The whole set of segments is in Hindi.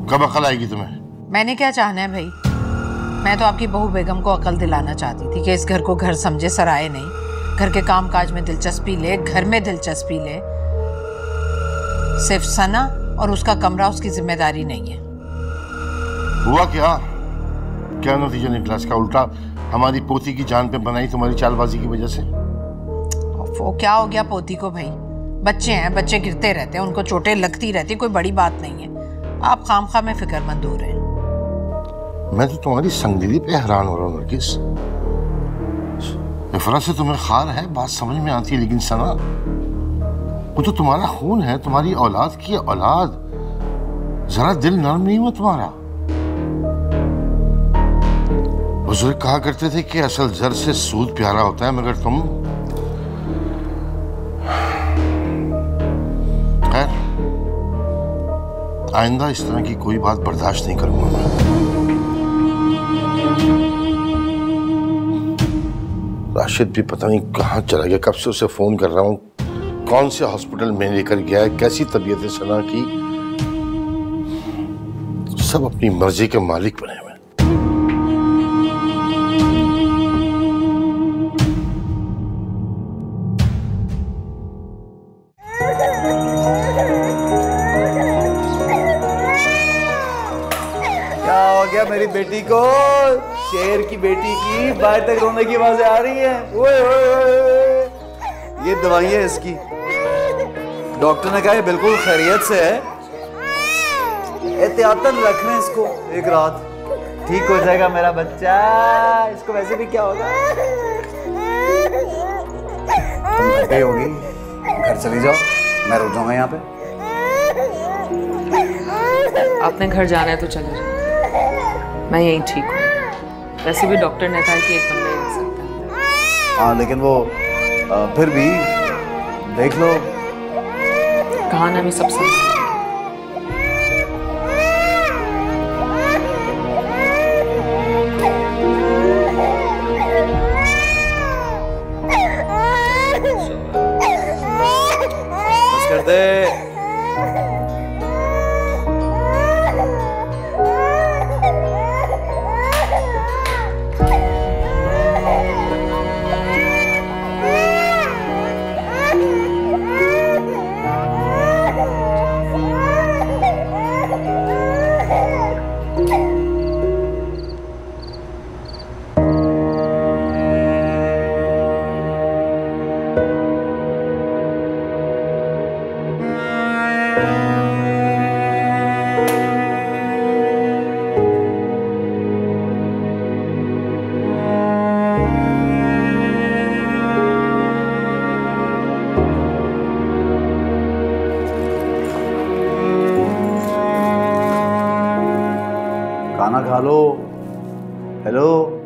कब अकल आएगी तुम्हें? मैंने क्या चाहना है भाई? मैं तो आपकी बहू बेगम को अकल दिलाना चाहती थी कि इस घर को घर समझे, सराय नहीं। घर के काम काज में दिलचस्पी ले, घर में दिलचस्पी ले। सिर्फ सना और उसका कमरा उसकी जिम्मेदारी नहीं है। हुआ क्या? क्या नतीजा निकला इसका? उल्टा हमारी पोती की जान पे बनाई तुम्हारी चालबाजी की वजह से। वो क्या हो गया पोती को भाई? बच्चे हैं, बच्चे गिरते रहते हैं, उनको चोटें लगती रहती, कोई बड़ी बात नहीं है। आप खामखा में फिक्रमंद हो रहे हैं। मैं तो तुम्हारी संगदिली पे हैरान हो रहा हूँ नरगिस। इफरा से तुम्हें खार है, बात समझ में आती है, लेकिन सना वो तो तुम्हारा खून है, तुम्हारी औलाद की औलाद। जरा दिल नरम नहीं हुआ तुम्हारा? बुजुर्ग कहा करते थे कि असल जर से सूद प्यारा होता है, मगर तुम खैर, आइंदा इस तरह की कोई बात बर्दाश्त नहीं करूंगा मैं। राशिद भी पता नहीं कहाँ चला गया, कब से उसे फोन कर रहा हूँ, कौन से हॉस्पिटल में लेकर गया है, कैसी तबीयत है सना की। सब अपनी मर्जी के मालिक बने हुए। मेरी बेटी को, शेर की बेटी की बाहर तक रोने की आवाजें आ रही हैं। ओए ओए ओए, ये दवाइयां इसकी, डॉक्टर ने कहा है बिल्कुल खैरियत से है, एहतियातन रख लें इसको, एक रात ठीक हो जाएगा मेरा बच्चा। इसको वैसे भी क्या होगा। तुम घर पे होगी, घर चली जाओ, मैं रुक जाऊंगा यहाँ पे। आपने घर जाना है तो चले जाओ, मैं यहीं ठीक हूँ। वैसे भी डॉक्टर ने कहा कि एक बंदा ही रह सकता है। हाँ लेकिन वो फिर भी देख लो। कहा ना, मैं सब समझ। बस कर दे। खाना खा लो। हेलो,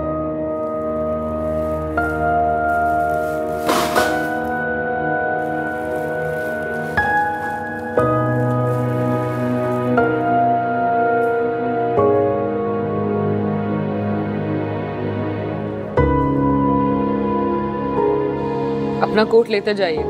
अपना कोट लेते जाइएगा।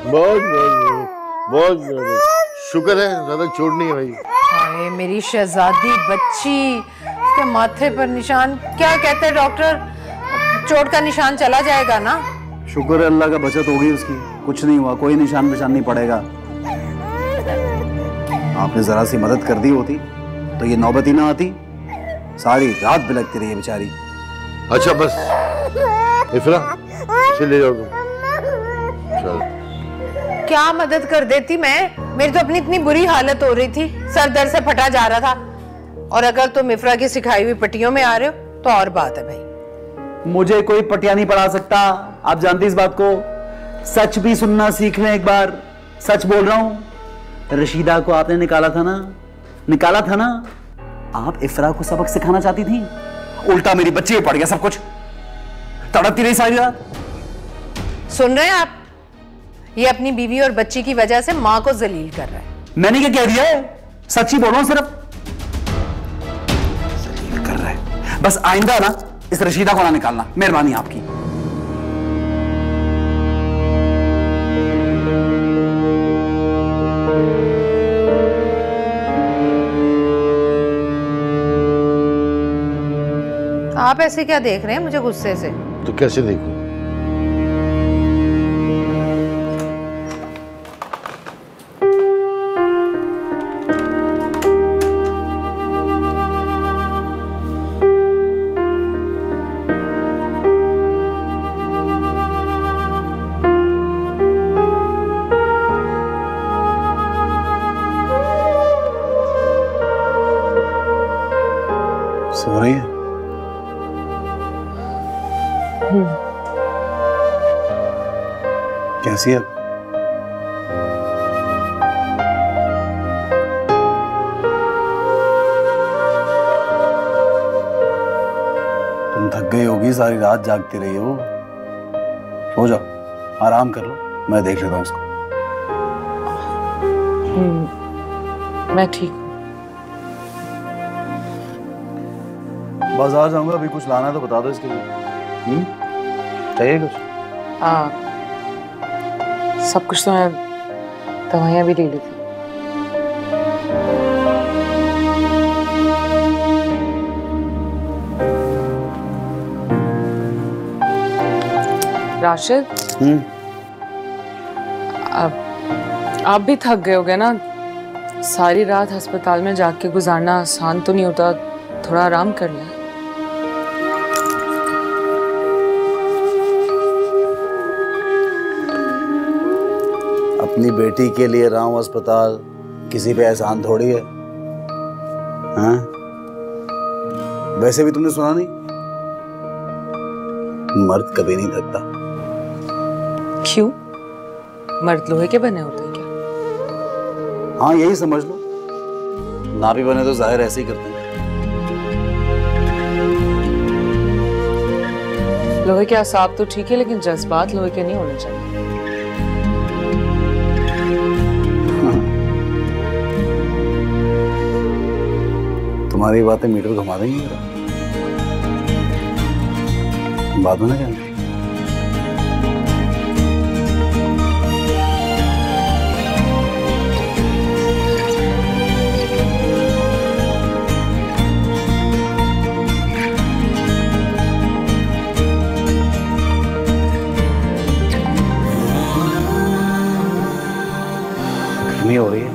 बहुत बहुत बहुत बहुत शुक्र है, ज्यादा चोट नहीं है भाई। हाय मेरी शहजादी बच्ची, उसके माथे पर निशान, क्या कहते हैं डॉक्टर, चोट का निशान चला जाएगा ना? शुक्र है अल्लाह का बचत होगी उसकी, कुछ नहीं हुआ, कोई निशान नहीं पड़ेगा। आपने जरा सी मदद कर दी होती तो ये नौबत ही ना आती, सारी रात बिलखती रही है बेचारी। अच्छा बस इफरा, इसे ले जाओ तुम। चल। क्या मदद कर देती मैं? मेरी तो अपनी इतनी बुरी हालत हो रही थी, सर दर्द से फटा जा रहा था, और अगर तुम इफरा की सिखाई हुई पट्टियों में आ रहे हो तो और बात है भाई। मुझे कोई पटिया नहीं पढ़ा सकता, आप जानती इस बात को। सच भी सुनना सीख लें एक बार, सच बोल रहा हूं। रशीदा को आपने निकाला था ना? आप इफरा को सबक सिखाना चाहती थी, उल्टा मेरी बच्ची पे पड़ गया सब कुछ, तड़पती रही सारी रात। सुन रहे हैं आप? ये अपनी बीवी और बच्ची की वजह से माँ को जलील कर रहा है। मैंने क्या कह दिया है? सच ही बोल रहा हूं सिर्फ। जलील कर रहा है, बस आइंदा ना इस रशीदा को ना निकालना, मेहरबानी आपकी। आप ऐसे क्या देख रहे हैं मुझे गुस्से से? तो कैसे देखूं? सो रही है? कैसी है? तुम थक गई होगी, सारी रात जागती रही हो। सो जाओ, आराम कर लो, मैं देख लेता हूँ उसको। मैं ठीक हूँ। बाजार जाऊंगा, अभी कुछ लाना है तो बता दो इसके लिए। चाहिए कुछ? सब कुछ तो मैं दवाइयाँ भी ले ली थी। राशिद, आप भी थक गए होगे ना? सारी रात अस्पताल में जाग के गुजारना आसान तो नहीं होता, थोड़ा आराम कर लें। अपनी बेटी के लिए रहा हूं अस्पताल, किसी पे एहसान थोड़ी है। हाँ? वैसे भी तुमने सुना नहीं, मर्द कभी नहीं थकता। क्यों? मर्द लोहे के बने होते हैं क्या? हाँ यही समझ लो, ना भी बने तो जाहिर ऐसे ही करते हैं। लोहे के असाब तो ठीक है, लेकिन जज्बात लोहे के नहीं होने चाहिए। तुम्हारी बातें मीटर घुमा देंगी, बाद में ना कहना। गर्मी हो रही है।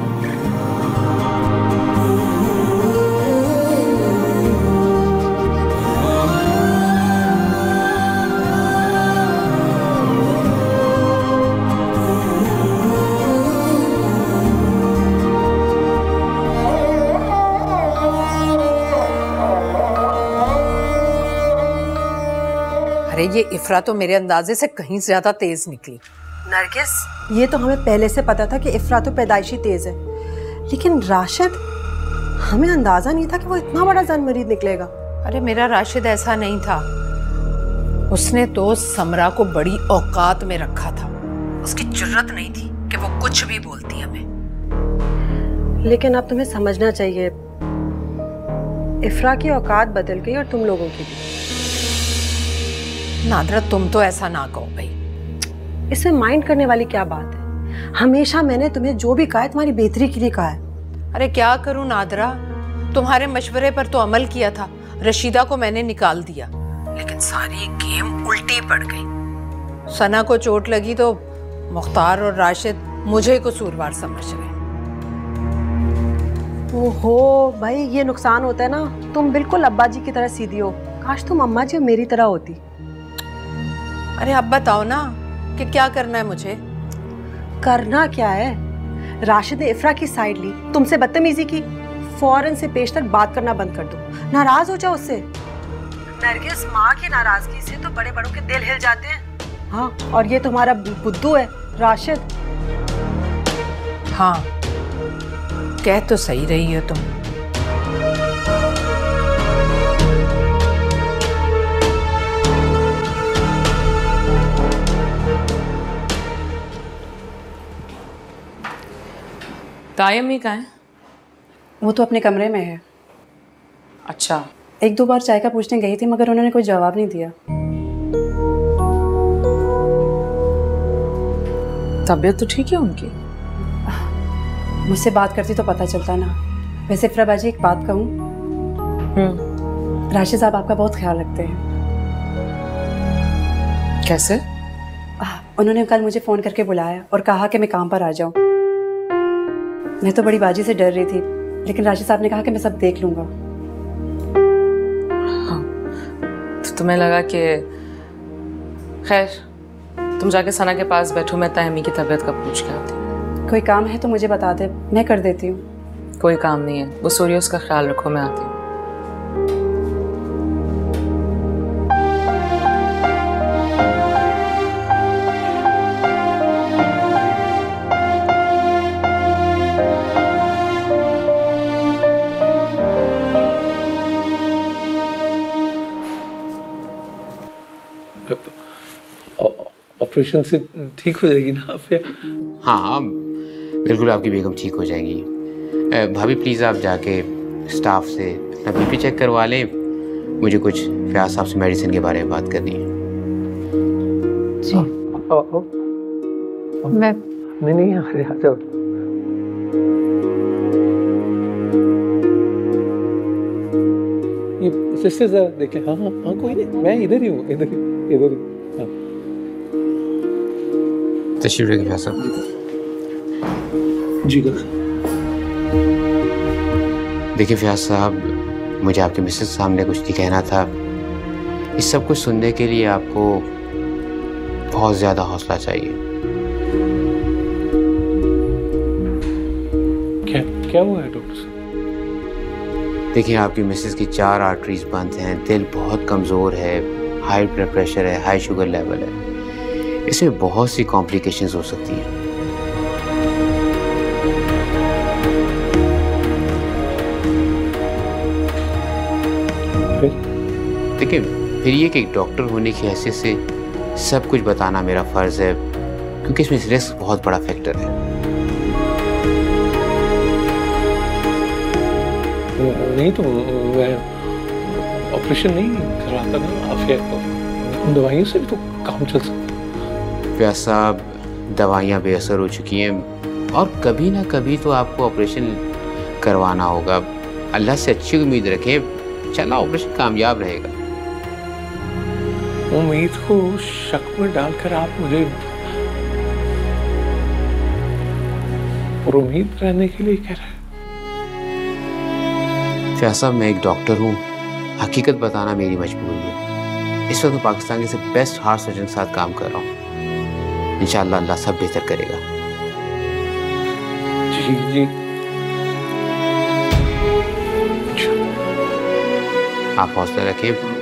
अरे ये इफरा तो मेरे अंदाजे से कहीं ज्यादा तेज निकली। नरगिस, ये तो हमें पहले से पता था कि इफरा तो पैदाइशी तेज है, लेकिन राशिद, हमें अंदाजा नहीं था कि वो इतना बड़ा जानमरीद निकलेगा। अरे मेरा राशिद ऐसा नहीं था, उसने तो समरा को बड़ी औकात में रखा था, उसकी जुर्रत नहीं थी कि वो कुछ भी बोलती हमें। लेकिन अब तुम्हें समझना चाहिए, इफरा की औकात बदल गई और तुम लोगों की भी। नादरा तुम तो ऐसा ना कहो भाई। इसमें माइंड करने वाली क्या बात है? हमेशा मैंने तुम्हें जो भी कहा है तुम्हारी बेहतरी के लिए कहा है। अरे क्या करूं नादरा, तुम्हारे मशवरे पर तो अमल किया था, रशीदा को मैंने निकाल दिया, लेकिन सारी गेम उल्टी पड़ गई। सना को चोट लगी तो मुख्तार और राशिद मुझे कसूरवार समझ रहे। ओहो भाई, ये नुकसान होता है ना, तुम बिल्कुल अब्बा जी की तरह सीधी हो। काश तुम अम्मा जी मेरी तरह होती। अरे अब बताओ ना कि क्या करना है मुझे? करना क्या है? राशिद ने इफ्रा की साइड ली, तुमसे बदतमीजी की, फौरन से पेश तक बात करना बंद कर दो, नाराज हो जाओ उससे। नरगिस, माँ की नाराजगी से तो बड़े बड़ों के दिल हिल जाते हैं। हाँ, और ये तुम्हारा बुद्धू है राशिद। हाँ, कह तो सही रही हो तुम। तायम्मी कहाँ है? वो तो अपने कमरे में है। अच्छा, एक दो बार चाय का पूछने गई थी मगर उन्होंने कोई जवाब नहीं दिया। तबीयत तो ठीक है उनकी? मुझसे बात करती तो पता चलता ना। वैसे इफ्रा बाजी, एक बात कहूँ, राशिद साहब आपका बहुत ख्याल रखते हैं। कैसे? उन्होंने कल मुझे फ़ोन करके बुलाया और कहा कि मैं काम पर आ जाऊँ। मैं तो बड़ी बाजी से डर रही थी, लेकिन राशिद साहब ने कहा कि मैं सब देख लूँगा। हाँ, तो तुम्हें लगा कि खैर तुम जाके सना के पास बैठो, मैं तायम्मी की तबीयत का पूछ के आती हूँ। कोई काम है तो मुझे बता दे, मैं कर देती हूँ। कोई काम नहीं है, वो सोरियो उसका ख्याल रखो, मैं आती हूँ। ऑपरेशन से ठीक हो जाएगी ना फिर? हाँ हाँ बिल्कुल, आपकी बेगम ठीक हो जाएगी। भाभी प्लीज़ आप जाके स्टाफ से अपना बीपी चेक करवा लें, मुझे कुछ फयाज साहब से मेडिसिन के बारे में बात करनी है। जी मैं नहीं आ जाओ। ये सिस्टर जरा देखें। हाँ हाँ हाँ, कोई नहीं, मैं इधर ही हूँ, इधर ही। हाँ, तशरीफ रखिए फयाज साहब। जी देखिए फयाज साहब, मुझे आपके मिसेस सामने कुछ नहीं कहना था। इस सब कुछ सुनने के लिए आपको बहुत ज़्यादा हौसला चाहिए। क्या हुआ है डॉक्टर साहब? देखिए आपकी मिसेस की 4 आर्टरीज बंद हैं, दिल बहुत कमज़ोर है, हाई ब्लड प्रेशर है, हाई शुगर लेवल है, इसमें बहुत सी कॉम्प्लिकेशंस हो सकती हैं। देखिए फिर ये कि एक डॉक्टर होने की हैसियत से सब कुछ बताना मेरा फ़र्ज़ है, क्योंकि इसमें रिस्क बहुत बड़ा फैक्टर है। नहीं तो मैं ऑपरेशन नहीं करवाता ना, आप दवाइयों से भी तो काम चल सकता। फयाज साहब, दवाइयाँ बेअसर हो चुकी हैं और कभी ना कभी तो आपको ऑपरेशन करवाना होगा। अल्लाह से अच्छी उम्मीद रखें, चला ऑपरेशन कामयाब रहेगा। उम्मीद को शक में डालकर आप मुझे और उम्मीद रहने के लिए कह रहे हैं। फयाज साहब, मैं एक डॉक्टर हूँ, हकीकत बताना मेरी मजबूरी है। इस वक्त मैं पाकिस्तान के सबसे बेस्ट हार्ट सर्जन के साथ काम कर रहा हूँ। इंशाअल्लाह अल्लाह सब बेहतर करेगा। जी आप हौसला रखें,